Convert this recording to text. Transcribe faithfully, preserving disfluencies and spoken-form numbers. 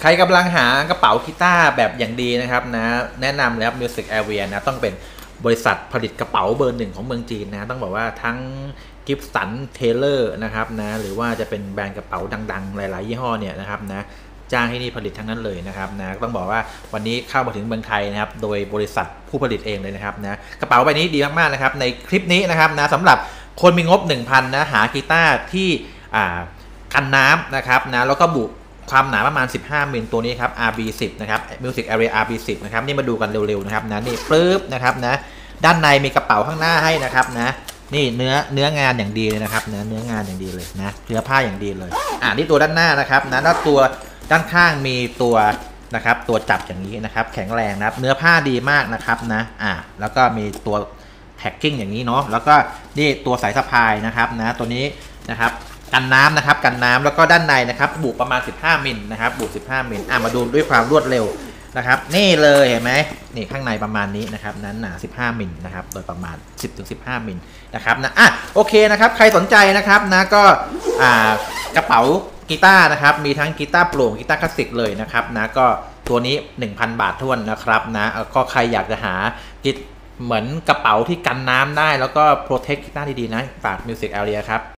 ใครกำลังหากระเป๋ากีตาร์แบบอย่างดีนะครับนะแนะนำเลยครับ Music Area นะต้องเป็นบริษัทผลิตกระเป๋าเบอร์หนึ่งของเมืองจีนนะต้องบอกว่าทั้งกิฟสันเทเลอร์นะครับนะหรือว่าจะเป็นแบรนด์กระเป๋าดังๆหลายๆยี่ห้อเนี่ยนะครับนะจ้างให้นี่ผลิตทั้งนั้นเลยนะครับนะต้องบอกว่าวันนี้เข้ามาถึงเมืองไทยนะครับโดยบริษัทผู้ผลิตเองเลยนะครับนะกระเป๋าใบนี้ดีมากๆนะครับในคลิปนี้นะครับนะสำหรับคนมีงบ หนึ่งพัน นะหากีตาร์ที่อ่ากันน้ำนะครับนะแล้วก็บุความหนาประมาณสิบห้ามิลตัวนี้ครับ อาร์ บี สิบ นะครับ Music Area อาร์ บี สิบ นะครับนี่มาดูกันเร็วๆนะครับนะนี่ปึ๊บนะครับนะด้านในมีกระเป๋าข้างหน้าให้นะครับนะนี่เนื้อเนื้องานอย่างดีเลยนะครับเนื้อเนื้องานอย่างดีเลยนะเนื้อผ้าอย่างดีเลยอ่านี่ตัวด้านหน้านะครับนะแล้วตัวด้านข้างมีตัวนะครับตัวจับอย่างนี้นะครับแข็งแรงนะครับเนื้อผ้าดีมากนะครับนะอ่าแล้วก็มีตัวแพ็กกิ้งอย่างนี้เนาะแล้วก็นี่ตัวสายสะพายนะครับนะตัวนี้นะครับกันน้ำนะครับกันน้ำแล้วก็ด้านในนะครับบุประมาณสิบห้ามิลนะครับบุสิบห้ามิลอ่ะมาดูด้วยความรวดเร็วนะครับนี่เลยเห็นไหมนี่ข้างในประมาณนี้นะครับนั้นหนาสิบห้ามิลนะครับโดยประมาณ สิบถึงสิบห้า มิลนะครับนะอ่ะโอเคนะครับใครสนใจนะครับนะก็อ่ากระเป๋ากีตาร์นะครับมีทั้งกีตาร์โปร่งกีตาร์คลาสสิกเลยนะครับนะก็ตัวนี้ หนึ่งพัน บาทท้วนนะครับนะก็ใครอยากจะหากิเหมือนกระเป๋าที่กันน้ำได้แล้วก็โปรเทคกีตาร์ดีๆนะฝาก Music Area ครับ